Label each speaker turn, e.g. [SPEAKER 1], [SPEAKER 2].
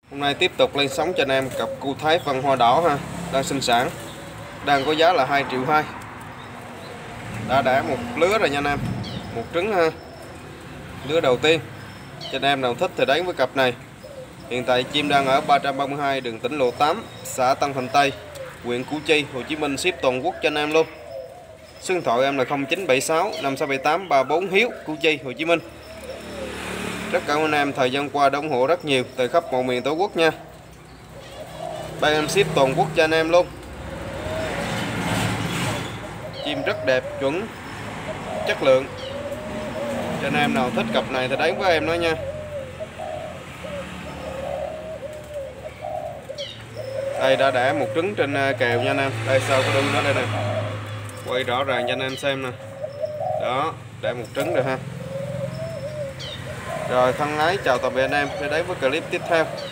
[SPEAKER 1] Hôm nay tiếp tục lên sóng cho anh em cặp cu Thái Văn Hoa đỏ ha, đang sinh sản, đang có giá là 2,2 triệu. Đã đẻ một lứa rồi nha anh em, một trứng ha, lứa đầu tiên. Cho anh em nào thích thì đánh với cặp này. Hiện tại chim đang ở 332 đường tỉnh lộ 8, xã Tân Thành Tây, huyện Củ Chi, Hồ Chí Minh, ship toàn quốc cho anh em luôn. Số điện thoại em là 0976 5678 34 Hiếu, Củ Chi, Hồ Chí Minh. Rất cảm ơn anh em thời gian qua đã ủng hộ rất nhiều từ khắp mọi miền Tổ quốc nha. Ban em ship toàn quốc cho anh em luôn. Chim rất đẹp, chuẩn, chất lượng. Cho anh em nào thích cặp này thì đánh với em nói nha. Đây đã đẻ một trứng trên kèo nha anh em. Đây sau cái đuôi đó đây nè, quay rõ ràng cho anh em xem nè. Đó, đẻ một trứng rồi ha. Rồi thân ái chào tạm biệt anh em, để đến với clip tiếp theo.